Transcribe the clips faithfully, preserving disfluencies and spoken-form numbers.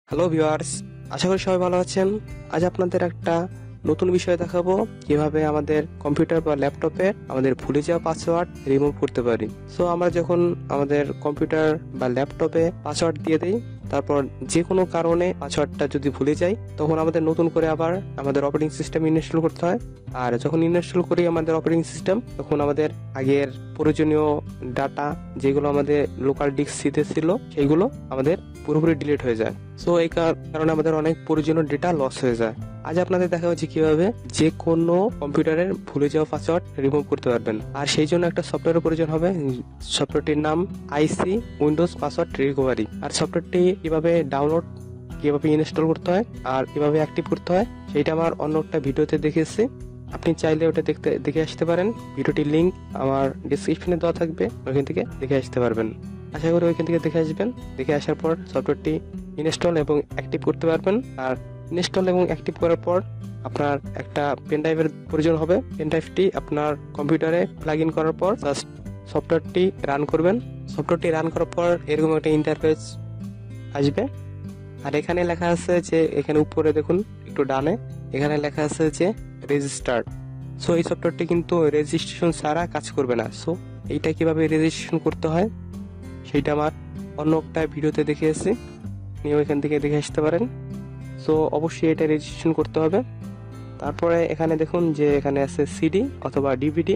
Hello viewers, আশা করি সবাই ভালো আছেন। আজ আপনাদের একটা নতুন বিষয় দেখাবো, কিভাবে আমাদের কম্পিউটার বা ল্যাপটপে আমাদের ভুলে যাওয়া পাসওয়ার্ড রিমুভ করতে পারি। সো আমরা যখন আমাদের কম্পিউটার বা ল্যাপটপে পাসওয়ার্ড দিয়ে দিই, তারপর যে কোনো কারণে পাসওয়ার্ডটা যদি ভুলে যাই, তখন আমাদের নতুন করে আবার আমাদের অপারেটিং সিস্টেম ইনস্টল করতে হয়। আর যখন ইনস্টল করি আমাদের অপারেটিং সিস্টেম, তখন আমাদের আগের প্রয়োজনীয় ডাটা যেগুলো আমাদের লোকাল ডিস্ক সিতে ছিল, সেইগুলো আমাদের পুরোপুরি ডিলিট হয়ে যায়। সো এই কারণে আমাদের অনেক প্রয়োজনীয় ডেটা লস হয়ে যায়। আজ আপনাদের দেখা হচ্ছে কিভাবে যে কোনো কম্পিউটারের ভুলে যাওয়া পাসওয়ার্ড রিমুভ করতে পারবেন। আর সেই জন্য একটা সফটওয়্যারের প্রয়োজন হবে। সফটওয়্যারটির নাম আইসি উইন্ডোজ পাসওয়ার্ড রিকভারি। আর সফটওয়্যারটি কিভাবে ডাউনলোড, কিভাবে ইনস্টল করতে হয় আর কিভাবে অ্যাক্টিভ করতে হয়, সেইটা আমার অন্য একটা ভিডিওতে দেখেছি। আপনি চাইলে ওটা দেখতে দেখে আসতে পারেন। ভিডিওটির লিঙ্ক আমার ডিসক্রিপশনে দেওয়া থাকবে, ওইখান থেকে দেখে আসতে পারবেন। আশা করি ওইখান থেকে দেখে আসবেন। দেখে আসার পর সফটওয়্যারটি ইনস্টল এবং অ্যাক্টিভ করতে পারবেন। আর ইনস্টল এবং অ্যাক্টিভ করার পর আপনার একটা পেন ড্রাইভের প্রয়োজন হবে। পেন ড্রাইভটি আপনার কম্পিউটারে প্লাগ ইন করার পর জাস্ট সফটওয়্যারটি রান করবেন। সফটওয়্যারটি রান করার পর এরকম একটা ইন্টারফেস আসবে। আর এখানে লেখা আছে যে, এখানে উপরে দেখুন একটু ডানে, এখানে লেখা আছে যে রেজিস্টার্ড। সো এই সফটওয়্যারটি কিন্তু রেজিস্ট্রেশন ছাড়া কাজ করবে না। সো এইটা কিভাবে রেজিস্ট্রেশন করতে হয় সেইটা আমার অন্য একটা ভিডিওতে দেখিয়েছি, আপনি ওইখান থেকে দেখে আসতে পারেন। সো অবশ্যই এটা রেজিস্ট্রেশন করতে হবে। তারপরে এখানে দেখুন যে এখানে আছে সিডি অথবা ডিভিডি,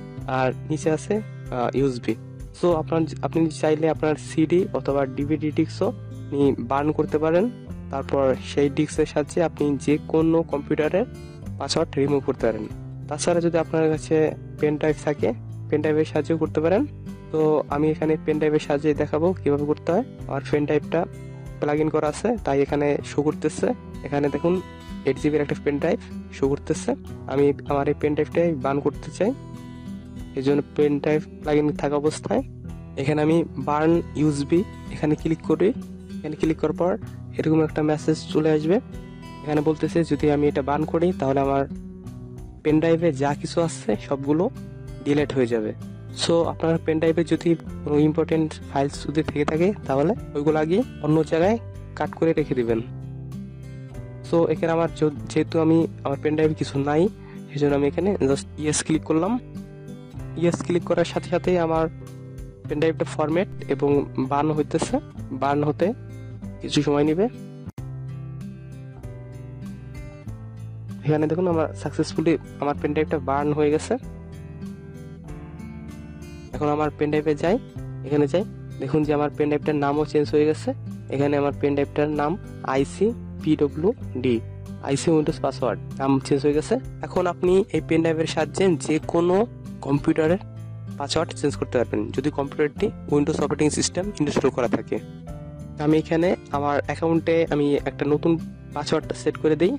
আর নিচে আছে ইউএসবি। সো আপনার আপনি চাইলে আপনার সিডি অথবা ডিভিডি ডিস্কও আপনি বার্ন করতে পারেন। তারপর সেই ডিস্কের সাহায্যে আপনি যে কোনো কম্পিউটারের পাসওয়ার্ড রিমুভ করতে পারেন। তাছাড়া যদি আপনার কাছে পেন ড্রাইভ থাকে, পেন ড্রাইভের সাহায্যেও করতে পারেন। তো আমি এখানে পেন ড্রাইভের সাহায্যে দেখাবো কিভাবে করতে হয়। আমার পেন ড্রাইভটা প্লাগ ইন করা আছে, তাই এখানে শো করতেছে। এখানে দেখুন এইট জিবির একটা পেন ড্রাইভ শো করতেছে। আমি আমার এই পেন ড্রাইভটাই বার্ন করতে চাই, এই জন্য পেন ড্রাইভ প্লাগ ইন থাকা অবস্থায় এখানে আমি বার্ন ইউএসবি এখানে ক্লিক করি। এখানে ক্লিক করার পর এরকম একটা মেসেজ চলে আসবে। এখানে বলতেছে যদি আমি এটা বার্ন করি তাহলে আমার পেন ড্রাইভে যা কিছু আছে সবগুলো ডিলিট হয়ে যাবে। সো আপনার পেন ড্রাইভে যদি কোনো ইম্পর্টেন্ট ফাইলস যদি থেকে থাকে, তাহলে ওইগুলো আগে অন্য জায়গায় কাট করে রেখে দিবেন। সো এখানে আমার যেহেতু আমি আমার পেন ড্রাইভে কিছু নাই, সেই জন্য আমি এখানে জাস্ট ইয়েস ক্লিক করলাম। ইয়েস ক্লিক করার সাথে সাথে আমার পেন ড্রাইভটা ফরম্যাট এবং বার্ন হইতেছে। বার্ন হতে কিছু সময় নেবে। এখানে দেখুন আমার সাকসেসফুলি আমার পেন ড্রাইভটা বার্ন হয়ে গেছে। এখন আমার পেন ড্রাইভে যাই, এখানে যাই, দেখুন যে আমার পেন ড্রাইভটার নামও চেঞ্জ হয়ে গেছে। এখানে আমার পেন ড্রাইভটার নাম iSee P W D, iSee Windows password নাম চেঞ্জ হয়ে গেছে। এখন আপনি এই পেন ড্রাইভের সাহায্যে যে কোনো কম্পিউটারের পাসওয়ার্ড চেঞ্জ করতে পারবেন, যদি কম্পিউটারটি উইন্ডোজ অপারেটিং সিস্টেম ইনস্টল করা থাকে। আমি এখানে আমার অ্যাকাউন্টে আমি একটা নতুন পাসওয়ার্ডটা সেট করে দিই।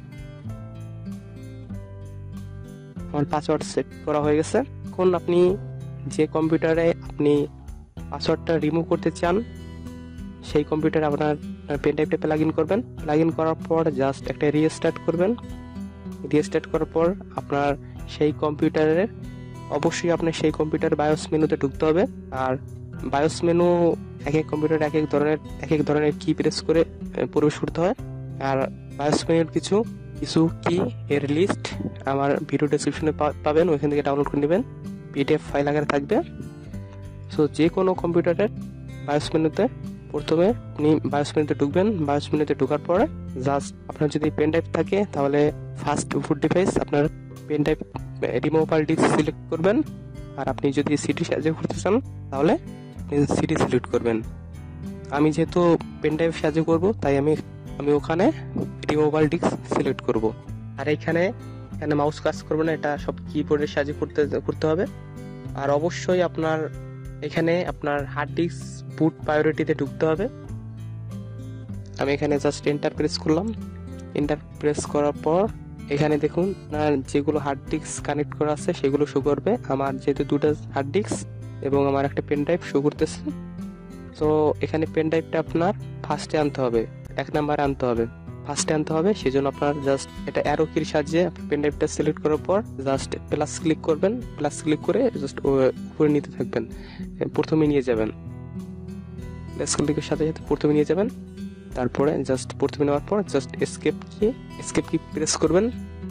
আমার পাসওয়ার্ড সেট করা হয়ে গেছে। এখন আপনি যে কম্পিউটারে আপনি পাসওয়ার্ডটা রিমুভ করতে চান, সেই কম্পিউটারে আপনার পেন ড্রাইভটা প্লাগ ইন করবেন। প্লাগ ইন করার পর জাস্ট একটা রিস্টার্ট করবেন। রিস্টার্ট করার পর আপনার সেই কম্পিউটারের অবশ্যই আপনার সেই কম্পিউটার বায়োস মেনুতে ঢুকতে হবে। আর বায়োস মেনু এক এক কম্পিউটার এক এক ধরনের এক এক ধরনের কি প্রেস করে প্রবেশ করতে হয়। আর বায়োস মেনুর কিছু কিছু কি এর লিস্ট আমার ভিডিও ডেসক্রিপশনে পাবেন, ওইখান থেকে ডাউনলোড করে নেবেন, পিডিএফ ফাইল আকারে থাকবে। সো যে কোনো কম্পিউটারের বায়োস মেনুতে প্রথমে আপনি বায়োস মেনুতে ঢুকবেন। বায়োস মেনুতে ঢোকার পরে জাস্ট আপনার যদি পেন ড্রাইভ থাকে, তাহলে ফার্স্ট বুট ডিভাইস আপনার pen drive removal disk select করবেন। আর আপনি যদি সিডি সাহায্যে করতে চান, তাহলে সিডি সিলেক্ট করবেন। আমি যেহেতু পেন ড্রাইভ সাহায্যে করব, তাই আমি আমি ওখানে রিমুভাল ডিস্ক সিলেক্ট করব। আর এইখানে এখানে মাউস কাজ করবে না, এটা সব কিবোর্ডের সাহায্যে করতে করতে হবে। আর অবশ্যই আপনার এখানে আপনার হার্ড ডিস্ক বুট প্রায়োরিটিতে ঢুকতে হবে। আমি এখানে জাস্ট এন্টার প্রেস করলাম। এন্টার প্রেস করার পর এখানে দেখুন আপনার যেগুলো হার্ড ডিস্ক কানেক্ট করা আছে সেগুলো শো করবে। আমার যেহেতু দুটো হার্ড ডিস্ক এবং আমার একটা পেন ড্রাইভ শো করতেছে, তো এখানে পেন ড্রাইভটা আপনার ফার্স্টে আনতে হবে, এক নাম্বারে আনতে হবে, ফার্স্টে আনতে হবে। সেই জন্য আপনার জাস্ট এটা অ্যারো কির সাহায্যে পেন ড্রাইভটা সিলেক্ট করার পর জাস্ট প্লাস ক্লিক করবেন। প্লাস ক্লিক করে জাস্ট উপরে নিতে থাকবেন, প্রথমে নিয়ে যাবেন। প্লাস ক্লিকের সাথে সাথে প্রথমে নিয়ে যাবেন। তারপরে জাস্ট প্রথমে নেওয়ার পর just escape key escape key press করবেন।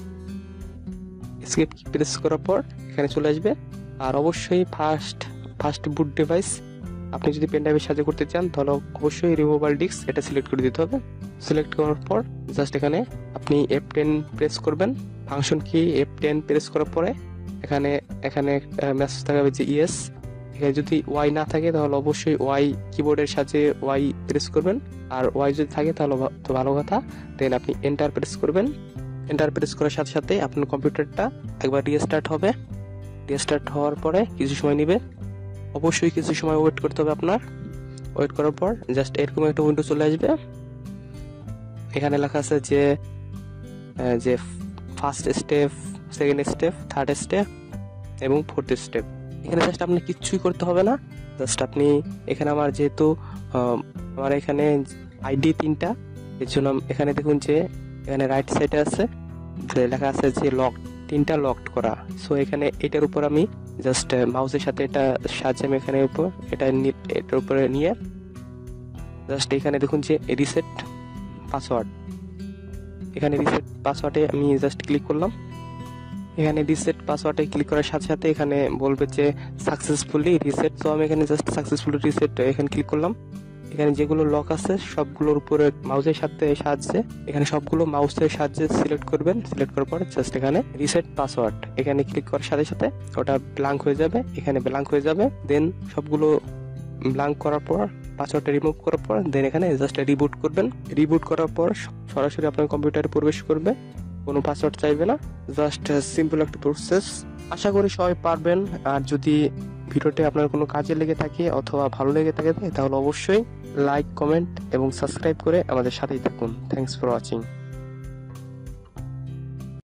এসকেপ কি প্রেস করার পর এখানে চলে আসবে। আর অবশ্যই ফার্স্ট ফার্স্ট বুট ডিভাইস আপনি যদি পেন ড্রাইভের সাহায্যে করতে চান তাহলে অবশ্যই রিমুভাল ডিস্ক এটা সিলেক্ট করে দিতে হবে। সিলেক্ট করার পর জাস্ট এখানে আপনি এফ টেন প্রেস করবেন। Function key F ten press করার পরে এখানে এখানে মেসেজ থাকবে যে ইয়েস। এখানে যদি ওয়াই না থাকে তাহলে অবশ্যই ওয়াই কিবোর্ডের সাহায্যে ওয়াই প্রেস করবেন। আর ওয়াই যদি থাকে তাহলে তো ভালো কথা। দেন আপনি এন্টার প্রেস করবেন। এন্টার প্রেস করার সাথে সাথে আপনার কম্পিউটারটা একবার রিস্টার্ট হবে। রিস্টার্ট হওয়ার পরে কিছু সময় নেবে, অবশ্যই কিছু সময় ওয়েট করতে হবে আপনার। ওয়েট করার পর জাস্ট এরকম একটা উইন্ডো চলে আসবে। এখানে লেখা আছে যে যে first step, second step, third step এবং ফোর্থ স্টেপ। এখানে জাস্ট আপনি কিচ্ছুই করতে হবে না। জাস্ট আপনি এখানে আমার যেহেতু আমার এখানে আইডি তিনটা, এর জন্য এখানে দেখুন যে এখানে রাইট সাইডে আছে লেখা আছে যে লক, তিনটা লকড করা। সো এখানে এটার উপর আমি জাস্ট মাউসের সাথে এটা সাহায্যে আমি এখানে উপর এটা এটার উপরে নিয়ে জাস্ট এখানে দেখুন যে রিসেট পাসওয়ার্ড, এখানে রিসেট পাসওয়ার্ডে আমি জাস্ট ক্লিক করলাম। এখানে রিসেট পাসওয়ার্ডে ক্লিক করার সাথে সাথে এখানে বলবে যে সাকসেসফুলি রিসেট। তো আমি এখানে জাস্ট সাকসেসফুলি রিসেট এখানে ক্লিক করলাম। এখানে যেগুলো লক আছে সবগুলোর উপরে মাউসের সাথে সাহায্যে এখানে সবগুলো মাউসের সাহায্যে সিলেক্ট করবেন। সিলেক্ট করার পর জাস্ট এখানে রিসেট পাসওয়ার্ড এখানে ক্লিক করার সাথে সাথে ওটা ব্ল্যাঙ্ক হয়ে যাবে, এখানে ব্ল্যাঙ্ক হয়ে যাবে। দেন সবগুলো ব্ল্যাঙ্ক করার পর পাসওয়ার্ডটা রিমুভ করার পর দেন এখানে জাস্ট রিবুট করবেন। রিবুট করার পর সরাসরি আপনার কম্পিউটারে প্রবেশ করবে, কোনো পাসওয়ার্ড চাইবে না। জাস্ট সিম্পল একটা প্রসেস। আশা করি সবাই পারবেন। আর যদি ভিডিওটি আপনার কোনো কাজে লেগে থাকে অথবা ভালো লেগে থাকে তাহলে অবশ্যই লাইক, কমেন্ট এবং সাবস্ক্রাইব করে আমাদের সাথেই থাকুন। Thanks for watching.